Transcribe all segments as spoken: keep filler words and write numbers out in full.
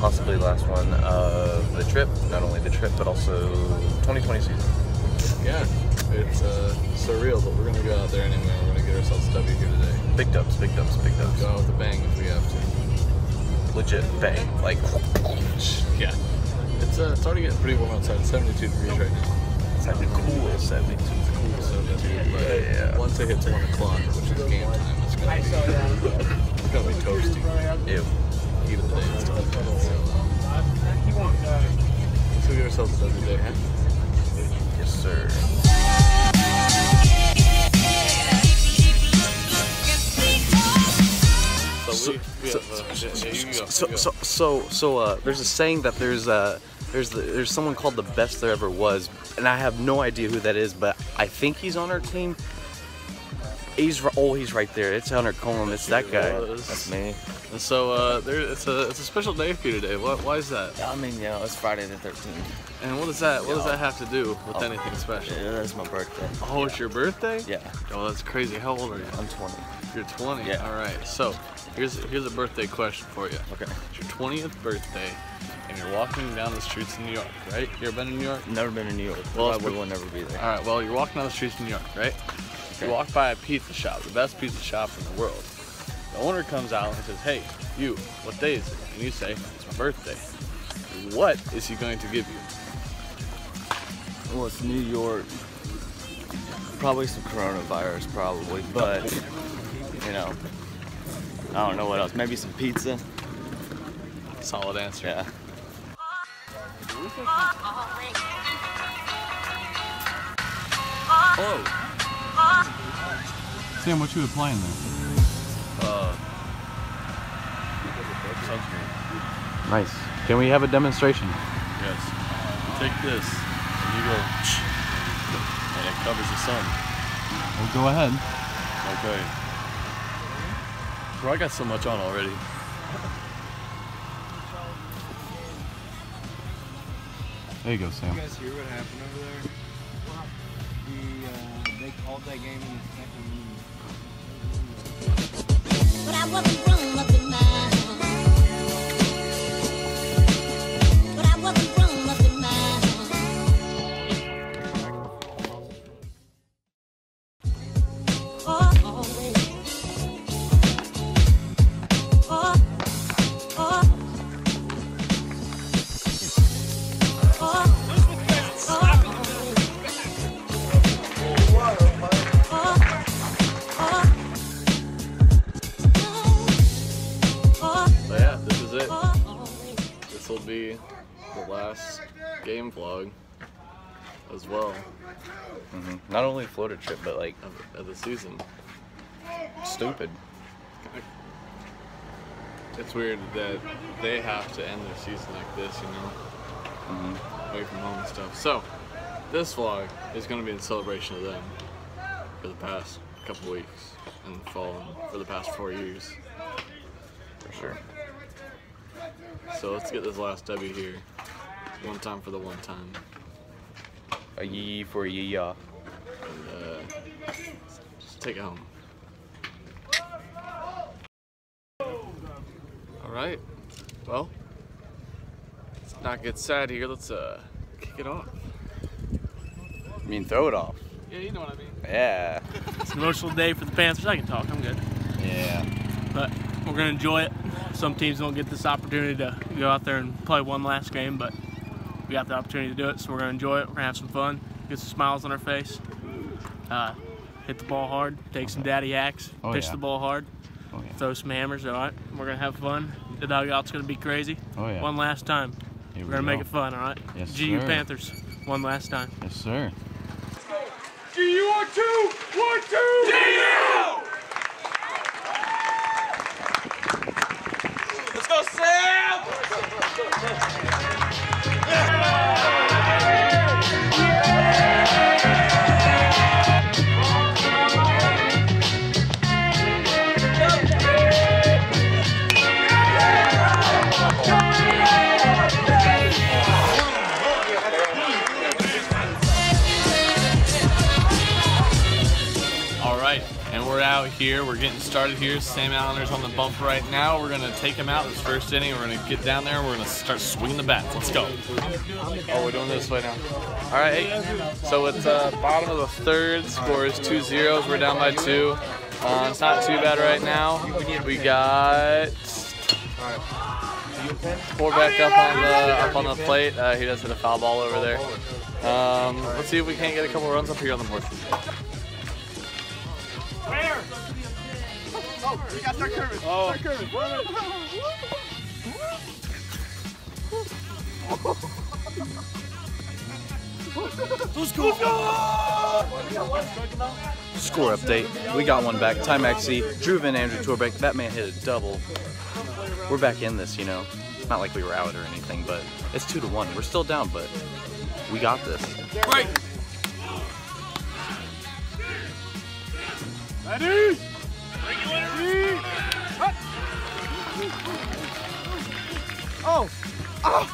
possibly last one of the trip. Not only the trip, but also twenty twenty season. Yeah, it's uh, surreal, but we're gonna go out there anyway. We're gonna get ourselves a W here today. Big dubs, big dubs, big dubs. Go out with a bang if we have to. Legit bang, like. Yeah. It's uh, it's already getting pretty warm outside. It's seventy-two degrees right now. It's like a cool seventy-two. Cool seventy-two. But Yeah, yeah. once it hits one o'clock, which is game time, it's gonna be it's gonna be toasty. Ew. Heat of the day and stuff. So, uh, let's go get ourselves a W today, huh? Yes, sir. So, we, we So, have, uh, yeah, yeah, you go, so, you go. so, so, so, uh, there's a saying that there's uh, there's the, there's someone called the best there ever was, and I have no idea who that is, but I think he's on our team. He's oh, he's right there. It's Hunter Coleman. It's that guy. That's me. And so uh, there, it's a it's a special day for you today. What, why is that? I mean, you know, it's Friday the thirteenth. And what does that what does Yeah. that have to do with Oh. anything special? Yeah, that's my birthday. Oh, it's your birthday? Yeah, Oh, that's crazy. How old are you? I'm twenty. You're twenty. Yeah. All right. So here's here's a birthday question for you. Okay. It's your twentieth birthday, and you're walking down the streets of New York, right? You ever been in New York? Never been to New York. Well, Well, I it's would pre- will never be there. All right. Well, you're walking down the streets of New York, right? Okay. You walk by a pizza shop, the best pizza shop in the world. The owner comes out and says, "Hey, you, what day is it?" And you say, "It's my birthday." What is he going to give you? Well, it's New York. Probably some coronavirus, probably, but you know, I don't know what else. Maybe some pizza. Solid answer. Yeah. Oh. Sam, what you were playing there? Uh, Sunscreen. Nice. Can we have a demonstration? Yes. You take this and you go, and it covers the sun. Well, go ahead. Okay. Bro, I got so much on already. There you go, Sam. You guys hear what happened over there? The, uh, they called that game in the second inning. But I wasn't wrong up in mind. But I wasn't wrong up in mind. Oh, always. Oh, oh. Oh, So yeah, this is it. This will be the last game vlog as well Mm-hmm. Not only Florida trip, but like of, of the season. stupid. It's weird that they have to end their season like this, you know, Mm-hmm. away from home and stuff. So this vlog is going to be in celebration of them for the past couple weeks and fall and for the past four years. For sure. So let's get this last W here. One time for the one time. A yee for a yee yaw. And uh, just take it home. Alright. Well, let's not get sad here. Let's uh kick it off. I mean, throw it off. Yeah, you know what I mean. Yeah. It's an emotional day for the Panthers. I can talk. I'm good. Yeah. But we're going to enjoy it. Some teams don't get this opportunity to go out there and play one last game, but we got the opportunity to do it, so we're going to enjoy it. We're going to have some fun, get some smiles on our face, uh, hit the ball hard, take some daddy hacks, Oh, pitch yeah. the ball hard, Oh yeah. throw some hammers. All right, we're going to have fun. The dugout's going to be crazy. Oh yeah. One last time. Here We're we going to make go. it fun, all right? Yes, G U sir. Panthers, one last time. Yes, sir. G U R two! One, two! G U! Let's go, Sam! All right, and we're out here. We're getting started here. Sam Allender's on the bump right now. We're gonna take him out this first inning. We're gonna get down there and we're gonna start swinging the bats. Let's go. Oh, we're doing this way now. All right. So it's uh, bottom of the third. Score is two zeros. We're down by two. Uh, it's not too bad right now. We got four back up on the up on the plate. Uh, he does hit a foul ball over there. Um, let's see if we can't get a couple runs up here on the board. Where? Oh, we got Dark Curvin. Oh. Dark Curvin. Let's go. Let's go. Score update. We got one back. Ty Maxey, Drew Van Andrew Torbeck. That man hit a double. We're back in this, you know. It's not like we were out or anything, but it's two to one. We're still down, but we got this. Right. Ready? Ready? Oh! Oh!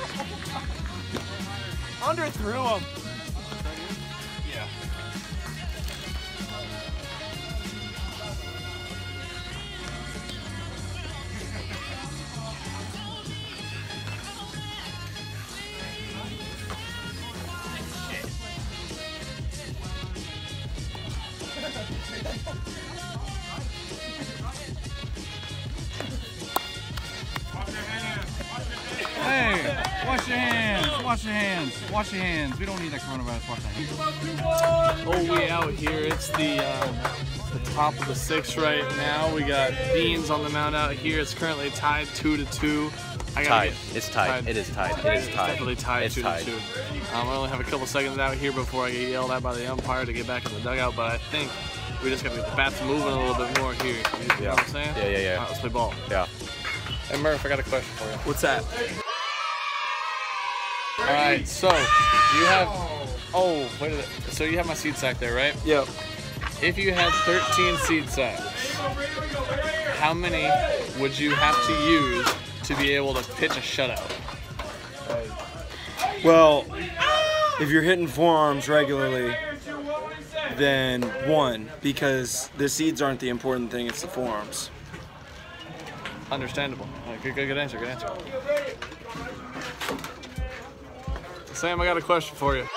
Under threw him. Yeah. Hey, wash your hands, wash your hands, wash your hands. We don't need that coronavirus, wash our hands. Oh, we out here. It's the um, the top of the sixth right now. We got Beans on the mound out here. It's currently tied two to two. I gotta Tied. get- It's tied. It is tied. It is It's tied. definitely tied It's two tied. to two. Um, I only have a couple seconds out here before I get yelled at by the umpire to get back in the dugout, but I think we just gotta get the bats moving a little bit more here. You know Yeah. what I'm saying? Yeah, yeah, yeah. All right, let's play ball. Yeah. Hey Murph, I got a question for you. What's that? All right, so you have. Oh, wait a minute. So you have my seed sack there, right? Yep. If you had thirteen seed sacks, how many would you have to use to be able to pitch a shutout? Well, if you're hitting forearms regularly, then one, because the seeds aren't the important thing, it's the forearms. Understandable. All right, good, good, good answer. Good answer. Sam, I got a question for you.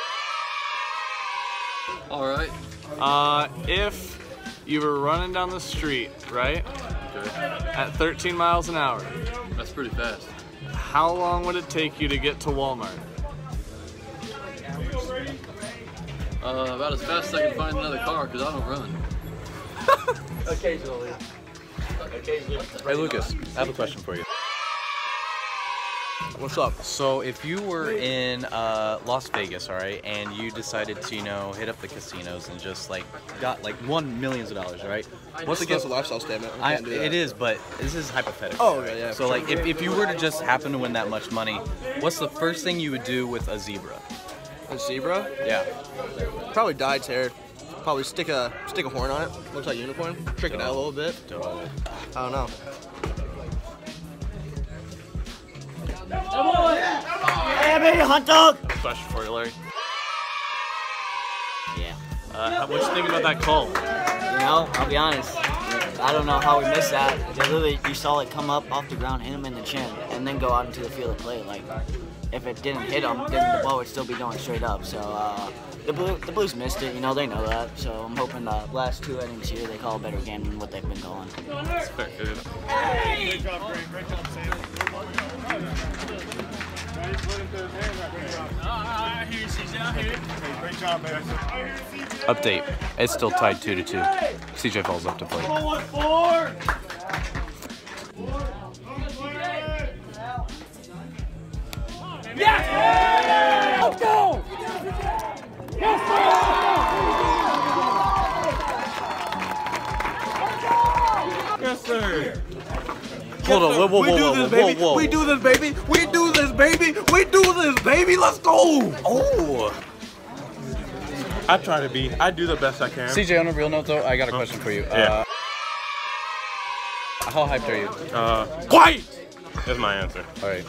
All right. Uh, if you were running down the street, right, at thirteen miles an hour, That's pretty fast. how long would it take you to get to Walmart? Uh, about as fast as I can find another car because I don't run. Occasionally. Occasionally. Hey Lucas, I have a question for you. What's up? So if you were in uh, Las Vegas, all right, and you decided to, you know, hit up the casinos and just like got like won millions of dollars, right? What's That's a lifestyle statement. We I, can't do that. it is, but this is hypothetical. Oh, okay, yeah, So for like, if, if you were to just happen to win that much money, what's the first thing you would do with a zebra? A zebra? Yeah. Probably dye its hair. Probably stick a stick a horn on it. Looks like a unicorn. Trick it out a little bit. I don't know. Question for you, Larry. Yeah. Uh, what you think about that call? You know, I'll be honest. I don't know how we missed that. They literally, you saw it come up off the ground, hit him in the chin, and then go out into the field of play. Like, if it didn't hit him, then the ball would still be going straight up. So uh, the Blue, the Blues missed it. You know, they know that. So I'm hoping the last two innings here they call a better game than what they've been calling. That's fair. Good. Great job, great, great job, Sam. I hear you, C J. I hear you. Great job, man. Update. It's still tied two to two. C J falls up to plate. Yes, sir. Hold on. Whoa, whoa, We whoa, do whoa, this, whoa, baby. whoa. We do this, baby. We do this, baby. We do this, baby. Let's go. Oh. I try to be. I do the best I can. C J, on a real note though, I got a question for you. Yeah. Uh, how hyped are you? Uh, quiet! That's my answer. All right.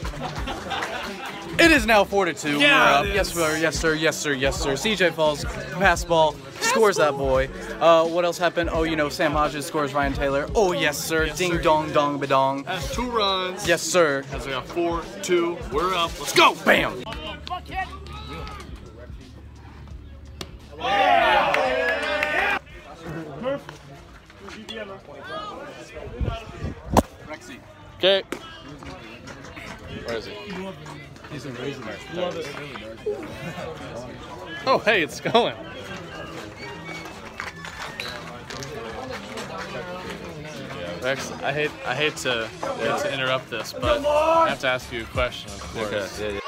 It is now four to two. Yeah, We're up. it Yes, is. sir. Yes, sir. Yes, sir. Yes, sir. C J falls. Pass ball. scores that boy. Uh, what else happened? Oh, you know, Sam Hodges scores Ryan Taylor. Oh, yes, sir. Yes, Ding sir. dong dong badong. That's two runs. Yes, sir. As we got four, two, we're up. Let's go. Bam. Okay. Where is he? He's in Razor Mark. Love it. Oh, hey, it's going. Rex, I hate I hate to hate to interrupt this, but I have to ask you a question, of course. Okay. Yeah, yeah.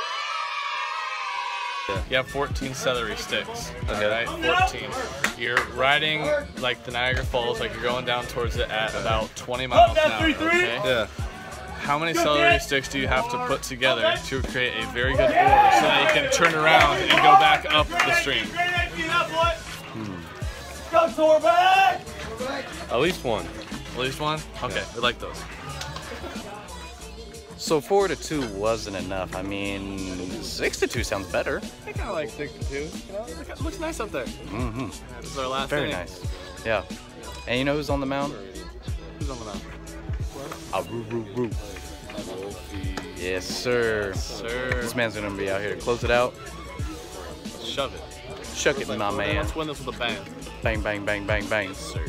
You have fourteen celery sticks. Okay. Right? fourteen. You're riding like the Niagara Falls, like you're going down towards it at about twenty miles an hour. Okay? Yeah. How many celery sticks do you have to put together to create a very good oar so that you can turn around and go back up the stream? Hmm. At least one. At least one? Okay, we like those. So four to two wasn't enough. I mean, six to two sounds better. I kind of like six to two. You know, it looks nice up there. Mm-hmm. This is our last Very inning. nice. Yeah. And you know who's on the mound? Who's on the mound? Ah, roo, roo, roo. Yes, sir. Sir. This man's gonna be out here to close it out. Shove it. Shuck it, my man. Let's win this with a bang. Bang, bang, bang, bang, bang. Sir.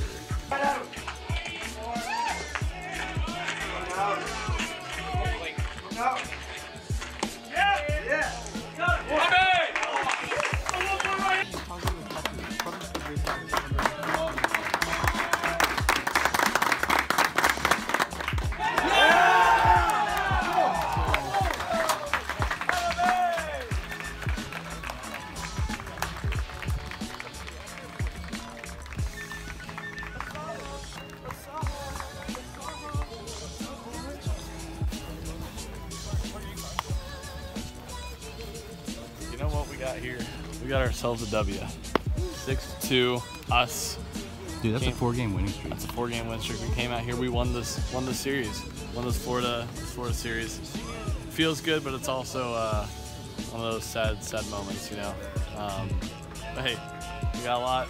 You know what we got here? We got ourselves a W. six to two, us. Dude, that's Came, a four-game winning streak. That's a four-game win streak. We came out here, we won this, won the series, won this Florida, this Florida series. Feels good, but it's also uh, one of those sad, sad moments, you know. Um, but hey, we got a lot.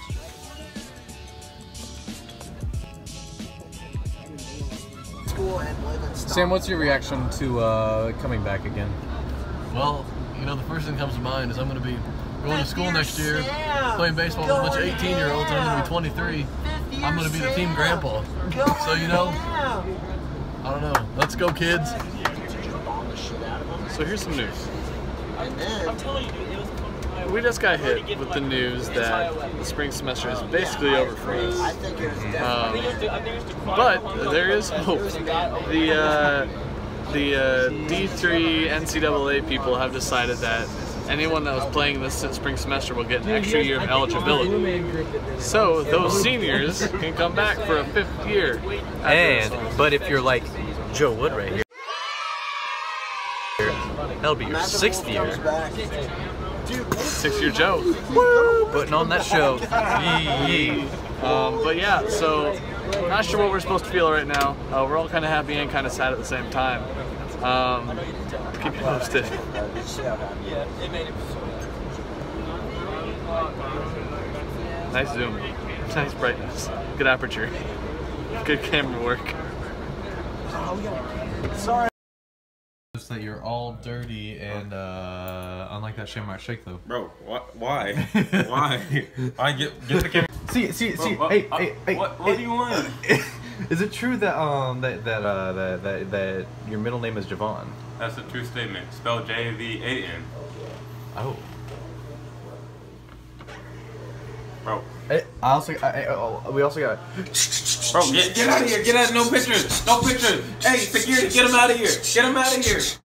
Sam, what's your reaction to uh, coming back again? Well, you know, the first thing that comes to mind is I'm going to be going to school next year, playing baseball with a bunch of eighteen-year-olds, and I'm going to be twenty-three. I'm going to be the team grandpa. So, you know, I don't know. Let's go, kids. So here's some news. We just got hit with the news that the spring semester is basically over for us. Um, but there is hope. The uh, the uh, D three N C double A people have decided that anyone that was playing this spring semester will get an extra year of eligibility. So those seniors can come back for a fifth year. And, but if you're like Joe Wood right here, that'll be your sixth year. Six year Joe. Woo! Putting on that show. Yee, yee. Um, but yeah, so not sure what we're supposed to feel right now. Uh, we're all kind of happy and kind of sad at the same time. Um, keep you posted. Nice zoom, nice brightness, good aperture, good camera work. Sorry. That you're all dirty and uh, unlike that Shamrock Shake though. Bro, wh why? Why? I get get the camera. See, see, see. Bro, hey, uh, hey, hey. What, what hey, do you want? Is it true that um that that uh that that, that your middle name is Javon? That's a true statement. Spelled J V A N. Oh. Bro. Hey, I also I, I, oh, we also got. Bro, get, get out of here. Get out. No pictures. No pictures. Hey, security, get him out of here. Get him out of here.